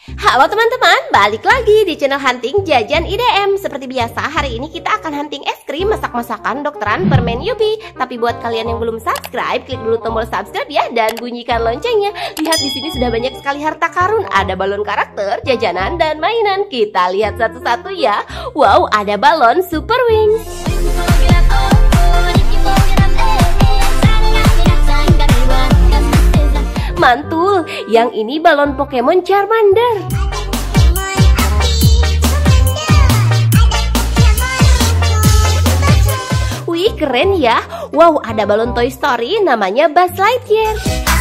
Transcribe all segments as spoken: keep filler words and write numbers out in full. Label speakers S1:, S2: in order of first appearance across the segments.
S1: Halo teman-teman, balik lagi di channel Hunting Jajan I D M. Seperti biasa, hari ini kita akan hunting es krim masak-masakan dokteran permen Yupi. Tapi buat kalian yang belum subscribe, klik dulu tombol subscribe ya dan bunyikan loncengnya. Lihat di sini sudah banyak sekali harta karun, ada balon karakter, jajanan dan mainan. Kita lihat satu-satu ya. Wow, ada balon Super Wings. Mantul, yang ini balon Pokemon Charmander. Wih, keren ya. Wow, ada balon Toy Story namanya Buzz Lightyear.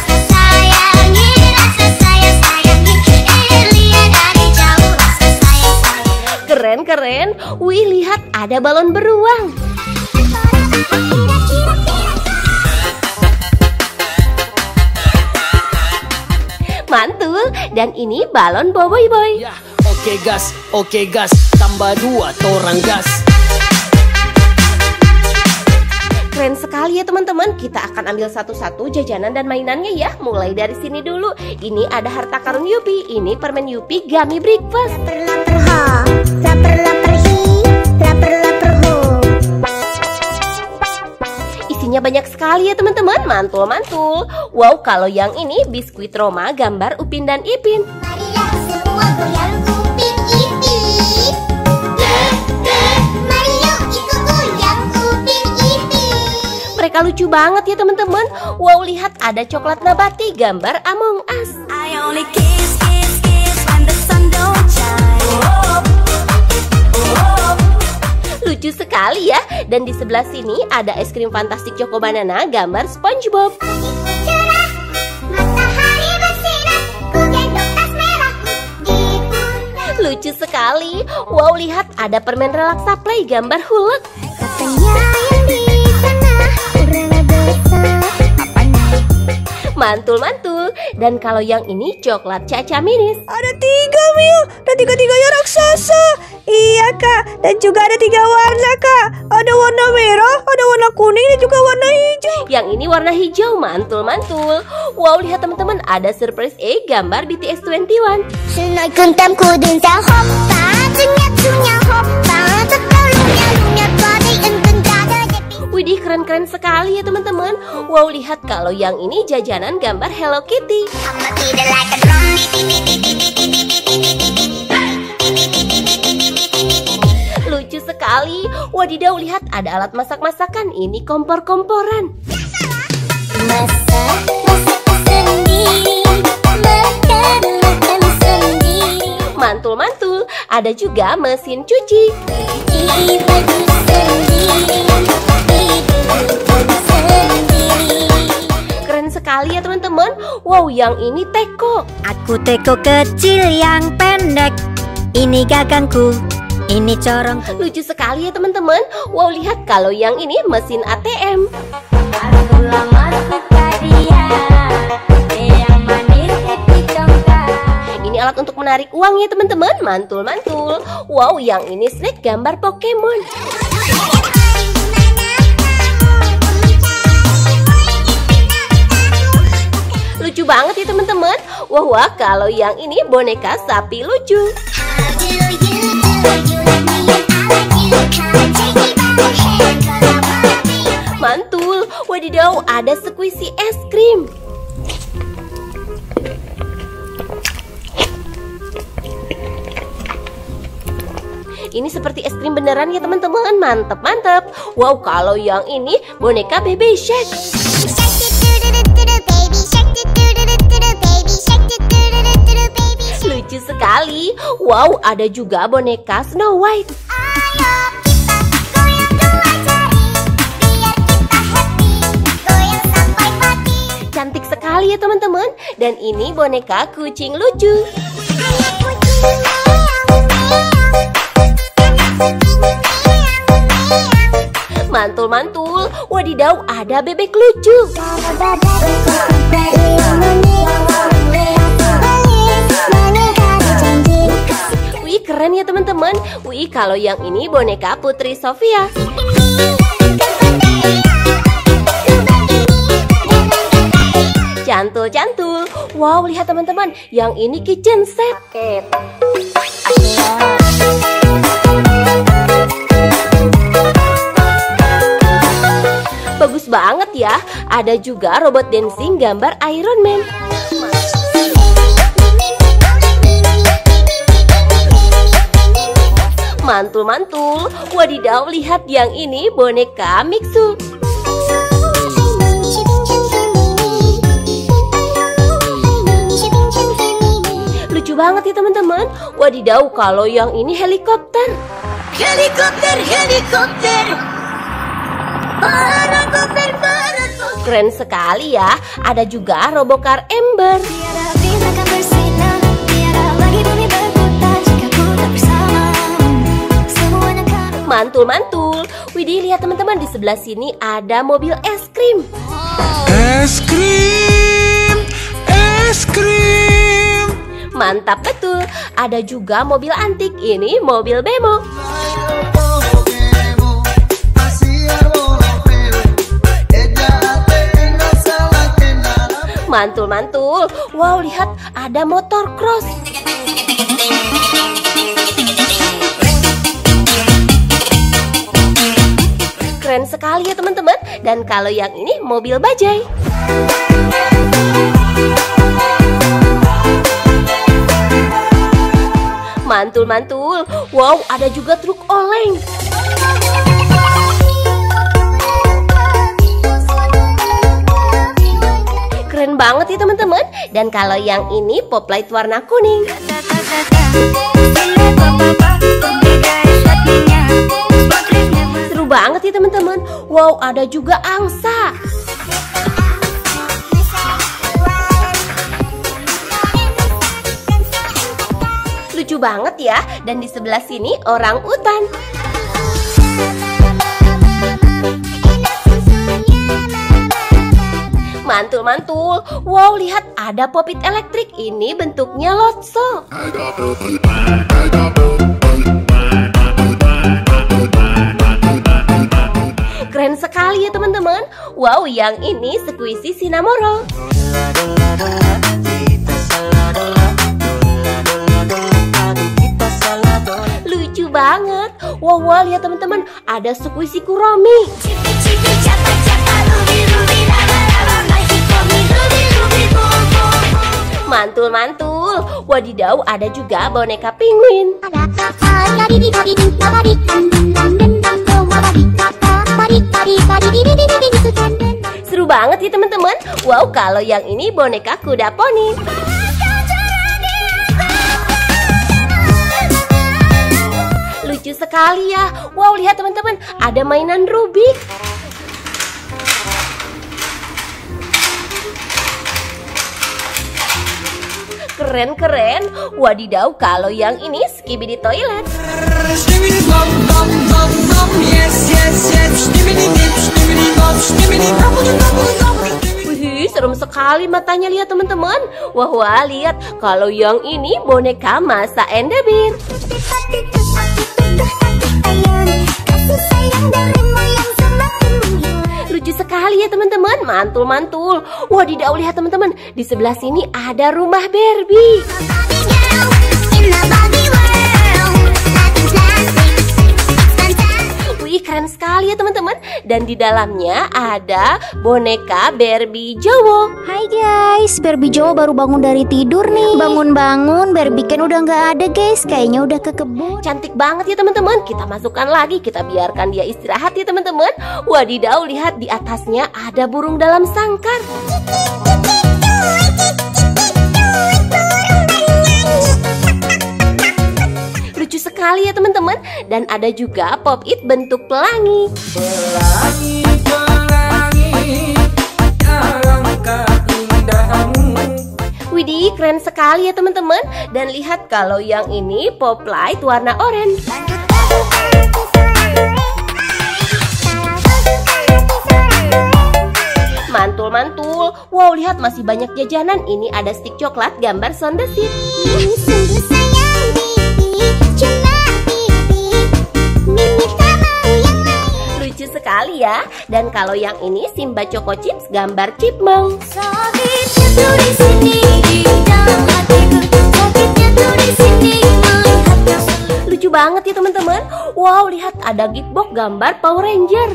S1: Keren, keren. Wih, lihat ada balon beruang. Mantul, dan ini balon Boboiboy Boy.
S2: Ya, oke gas, oke gas, tambah dua torang gas.
S1: Keren sekali ya teman-teman. Kita akan ambil satu-satu jajanan dan mainannya ya. Mulai dari sini dulu. Ini ada harta karun Yupi. Ini permen Yupi Gummy Breakfast.
S3: Lapar ha, lapar lapar hi, lapar lapar ho.
S1: Isinya banyak sekali ya teman-teman. Mantul-mantul. Wow, kalau yang ini biskuit Roma gambar Upin dan Ipin.
S3: Marilah semua goyang Upin Ipin. Eh, eh, mari yuk ikut goyang Upin Ipin.
S1: Mereka lucu banget ya teman-teman. Wow, lihat ada coklat nabati gambar Among Us.
S4: I only kiss, kiss, kiss when the sun don't shine.
S1: Lucu sekali ya. Dan di sebelah sini ada es krim fantastik Choco Banana gambar SpongeBob.
S3: Cerah, matahari bersinar, ku gendong tas merah di pundak.
S1: Lucu sekali. Wow, lihat ada permen relaksa play gambar Hulk.
S3: Katanya yang di sana rela desa.
S1: Mantul-mantul. Dan kalau yang ini coklat Caca Minis.
S5: Ada tiga, Mil, dan tiga-tiganya raksasa. Iya kak, dan juga ada tiga warna kak. Ada warna merah, ada warna kuning, dan juga warna hijau.
S1: Yang ini warna hijau. Mantul-mantul. Wow, lihat teman-teman, ada surprise egg gambar B T S dua puluh satu.
S3: Sunai kuntam kudun sa hoppa, jenyap sunya hoppa, tekal lunyat lunyat body enten dada jepi.
S1: Widih, keren-keren sekali ya teman-teman. Wow, lihat kalau yang ini jajanan gambar Hello Kitty.
S3: I'ma eat it like a drum, beat it, beat it, beat it, beat it, beat it, beat it, beat it.
S1: Lucu sekali. Wadidaw, lihat ada alat masak-masakan. Ini kompor-komporan.
S3: Masak, masak sendiri, makan, makan sendiri.
S1: Mantul-mantul. Ada juga mesin cuci.
S3: Cuci baju sendiri, hidup sendiri.
S1: Keren sekali ya teman-teman. Wow, yang ini teko.
S5: Aku teko kecil yang pendek. Ini gagangku, ini corong.
S1: Lucu sekali ya teman-teman. Wow, lihat kalau yang ini mesin A T M.
S4: Aku lama suka dia, yang manis hati congkak.
S1: Ini alat untuk menarik uang ya teman-teman. Mantul-mantul. Wow, yang ini snack gambar Pokemon. Lucu banget ya teman-teman. Wah, wah, kalau yang ini boneka sapi lucu. Mantul. Wadidaw, ada squishy es krim. Ini seperti es krim beneran ya teman-teman. Mantep, mantep. Wow, kalau yang ini boneka Baby Shark. Lucu sekali. Wow, ada juga boneka Snow White.
S3: Ayo kita goyang dua jari, biar kita happy, goyang sampai mati.
S1: Cantik sekali ya teman-teman. Dan ini boneka kucing lucu.
S3: Anak kucing meong meong, anak kucing meong meong.
S1: Mantul-mantul. Wadidaw, ada bebek lucu. Wih, keren ya teman-teman. Wih, kalau yang ini boneka Putri Sofia. Cantul-cantul. Wow, lihat teman-teman, yang ini kitchen set. Bagus banget ya. Ada juga robot dancing gambar Iron Man. Mantul-mantul. Wadidaw, lihat yang ini boneka Mixu. Lucu banget ya teman-teman. Wadidaw, kalau yang ini helikopter. Helikopter, helikopter. Helikopter, helikopter. Keren sekali ya. Ada juga Robocar Ember. Mantul-mantul. Widih, lihat teman-teman, di sebelah sini ada mobil es krim.
S6: Es krim, es krim.
S1: Mantap betul. Ada juga mobil antik. Ini mobil bemo. Mantul-mantul. Wow, lihat ada motor cross. Keren sekali ya teman-teman. Dan kalau yang ini mobil bajai. Mantul-mantul. Wow, ada juga truk oleng. Keren banget ya teman-teman. Dan kalau yang ini poplight warna kuning. Seru banget ya teman-teman. Wow, ada juga angsa. Lucu banget ya. Dan di sebelah sini orang utan. Mantul-mantul. Wow, lihat ada popit elektrik. Ini bentuknya lotso. Keren sekali ya teman-teman. Wow, yang ini squishy Cinnamoroll. Lucu banget. Wow, wow, lihat teman-teman, ada squishy Kuromi. Mantul-mantul. Wadidaw, ada juga boneka penguin. Seru banget ya teman-teman. Wow, kalau yang ini boneka kuda poni. Lucu sekali ya. Wow, lihat teman-teman, ada mainan Rubik. Keren-keren. Wadidaw, kalau yang ini Skibidi Toilet. Wih, serem sekali matanya, lihat teman-teman. Wah, wah, lihat. Kalau yang ini boneka Masa and the Bear. Lucu sekali ya teman-teman. Mantul-mantul. Wadidaw, lihat teman-teman, di sebelah sini ada rumah Barbie. Wih, keren sekali ya teman-teman. Dan di dalamnya ada boneka Barbie Jowo.
S7: Hai guys, Barbie Jowo baru bangun dari tidur nih. Bangun-bangun, Barbie kan udah nggak ada guys. Kayaknya udah ke kebun.
S1: Cantik banget ya teman-teman. Kita masukkan lagi, kita biarkan dia istirahat ya teman-teman. Wadidaw, lihat di atasnya ada burung dalam sangkar. Lucu sekali ya teman-teman. Dan ada juga pop-it bentuk pelangi.
S2: Pelangi, pelangi, alangkah indahmu.
S1: Widih, keren sekali ya teman-teman. Dan lihat kalau yang ini pop light warna oranye. Mantul-mantul. Wow, lihat masih banyak jajanan. Ini ada stik coklat gambar Sondesit.
S3: Mimi sungguh sayang Bibi, cuma Bibi, Mimi tak mau yang lain.
S1: Lucu sekali ya. ya. Dan kalau yang ini Simba Choco Chips gambar chipmunk.
S4: Sakitnya tuh di sini di dalam hatiku. Sakitnya tuh di sini melihatnya selalu.
S1: Lucu banget ya teman-teman. Wow, lihat ada gift box gambar Power Ranger.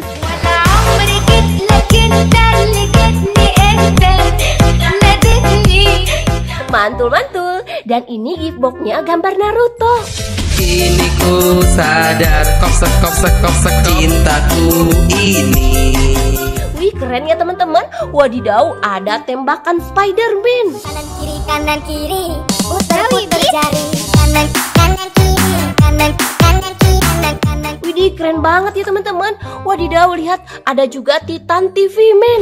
S1: Mantul-mantul. Dan ini gift boxnya gambar Naruto.
S8: Kini ku sadar kopsek kopsek kopsek cintaku ini.
S1: Wih, keren ya teman-teman. Wadidaw, ada tembakan Spider-Man.
S3: Kanan kiri kanan kiri putar putar jari kanan kanan kiri kanan kanan kiri kanan kanan.
S1: Widih, keren banget ya teman-teman. Wadidaw, lihat ada juga Titan T V Man.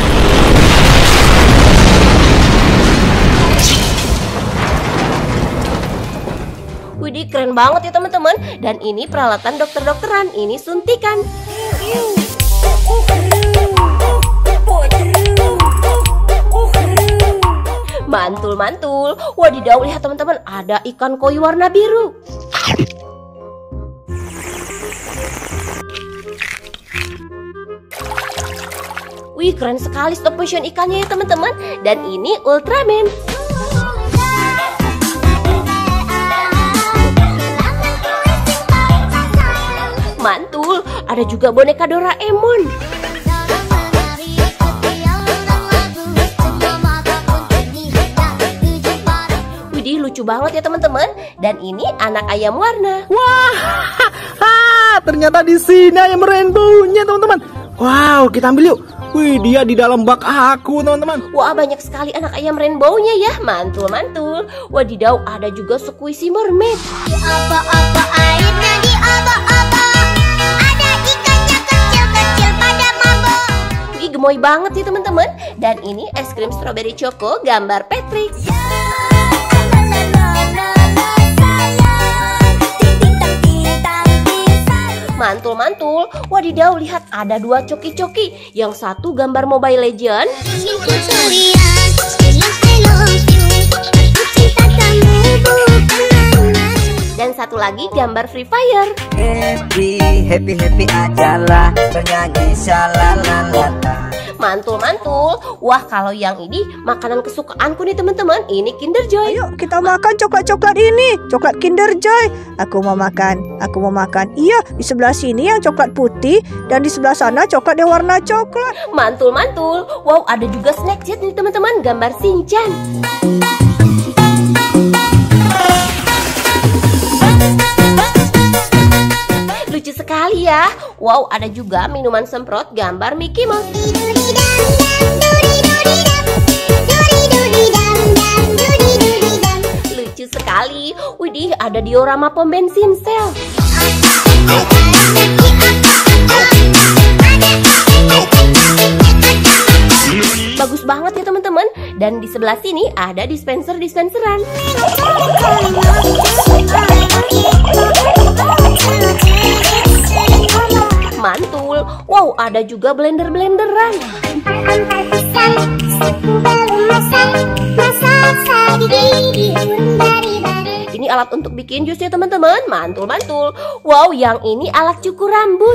S1: Widih, keren banget ya teman-teman. Dan ini peralatan dokter-dokteran. Ini suntikan. Mantul-mantul. Wadidaw, lihat teman-teman, ada ikan koi warna biru. Wih, keren sekali stop motion ikannya ya teman-teman. Dan ini Ultraman. Mantul, ada juga boneka Doraemon. Widih, lucu banget ya teman-teman. Dan ini anak ayam warna.
S9: Wah, ha, ternyata di sini ayam rainbow-nya teman-teman. Wow, kita ambil yuk. Wih, dia di dalam bak aku teman-teman.
S1: Wah, banyak sekali anak ayam rainbow-nya ya. Mantul-mantul. Wadidaw, ada juga squishy mermaid.
S3: Di apa-apa airnya di apa-apa ada ikannya kecil-kecil pada mabok.
S1: Wih, gemoy banget sih teman-teman. Dan ini es krim strawberry choco gambar Patrick. Mantul-mantul. Wadidaw, lihat ada dua coki-coki. Yang satu gambar Mobile Legend. Dan satu lagi gambar Free Fire.
S10: Happy, happy, happy ajalah bernyanyi shalalala.
S1: Mantul-mantul. Wah, kalau yang ini makanan kesukaanku nih teman-teman. Ini Kinder Joy.
S5: Ayo kita makan coklat-coklat ini. Coklat Kinder Joy. Aku mau makan. Aku mau makan. Iya, di sebelah sini yang coklat putih. Dan di sebelah sana coklat yang warna coklat.
S1: Mantul-mantul. Wow, ada juga snack jet nih teman-teman. Gambar Shinchan. Lucu sekali ya. Wow, ada juga minuman semprot gambar Mickey Mouse. Lucu sekali. Widih, ada diorama pom bensin sel. Bagus banget ya teman-teman. Dan di sebelah sini ada dispenser-dispenseran. Mantul. Wow, ada juga blender-blenderan. Ini alat untuk bikin jus ya teman-teman. Mantul-mantul. Wow, yang ini alat cukur rambut.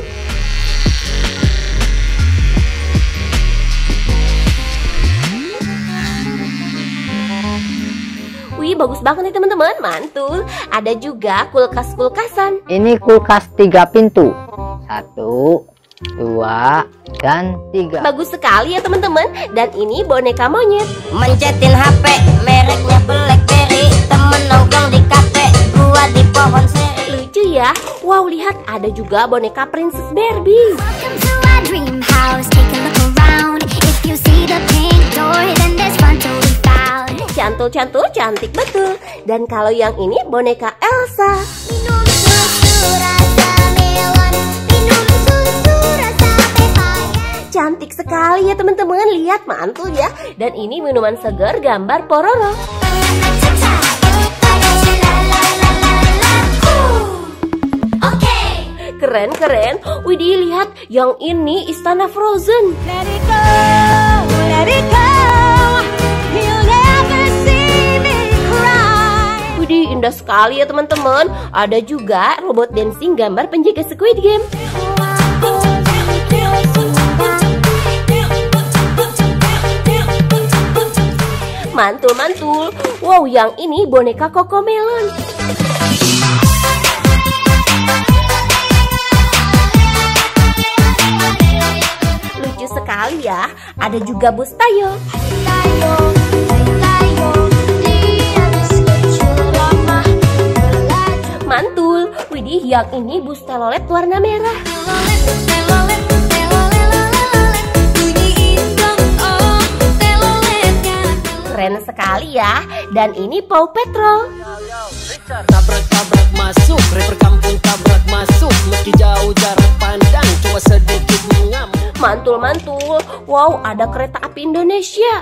S1: Wih, bagus banget nih teman-teman. Mantul. Ada juga kulkas-kulkasan.
S11: Ini kulkas tiga pintu. Satu, dua, dan tiga.
S1: Bagus sekali ya teman-teman. Dan ini boneka monyet.
S4: Mencetin H P mereknya BlackBerry. Temen nongkrong di kafe, gua di pohon seri.
S1: Lucu ya. Wow, lihat ada juga boneka Princess Barbie.
S4: Welcome to our dream house. Take a look around. If you see the pink door, then there's fun to be found.
S1: Cantul-cantul, cantik betul. Dan kalau yang ini boneka Elsa.
S3: Minum susu rasa melon, minum susu rasa pepaya.
S1: Cantik sekali ya teman-teman. Lihat, mantul ya. Dan ini minuman segar gambar Pororo. Keren-keren. Widih, lihat. Yang ini istana Frozen.
S5: Let it go, let it go. You'll never see me cry.
S1: Widih, indah sekali ya teman-teman. Ada juga robot dancing gambar penjaga Squid Game. Mantul-mantul. Wow, yang ini boneka Cocomelon. Lucu sekali ya. Ada juga bus Tayo. Mantul. Widih, yang ini bus telolet warna merah. Keren sekali ya. Dan ini Paw Patrol.
S2: Tabrak-tabrak masuk, rapper kampung tabrak masuk. Meski jauh jarak pandang, cuma sedikit mengamuk.
S1: Mantul-mantul. Wow, ada kereta api Indonesia.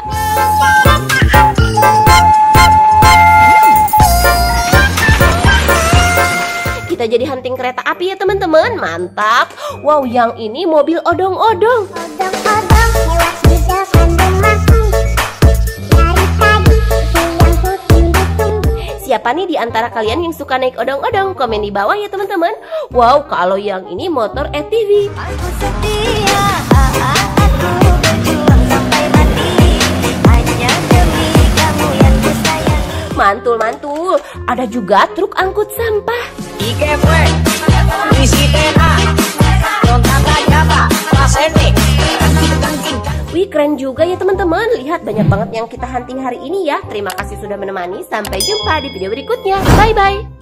S1: Kita jadi hunting kereta api ya teman-teman. Mantap. Wow, yang ini mobil odong-odong.
S3: Odong-odong lewat juga kandang aku. Dari tadi yang ku tunggu-tunggu.
S1: Siapa nih di antara kalian yang suka naik odong-odong? Komen di bawah ya teman-teman. Wow, kalau yang ini motor A T V.
S4: Aku setia, aku berjuang sampai mati, hanya demi kamu yang ku sayangi.
S1: Mantul-mantul. Ada juga truk angkut sampah. Wih, keren juga ya teman-teman. Lihat banyak banget yang kita hunting hari ini ya. Terima kasih sudah menemani. Sampai jumpa di video berikutnya. Bye-bye.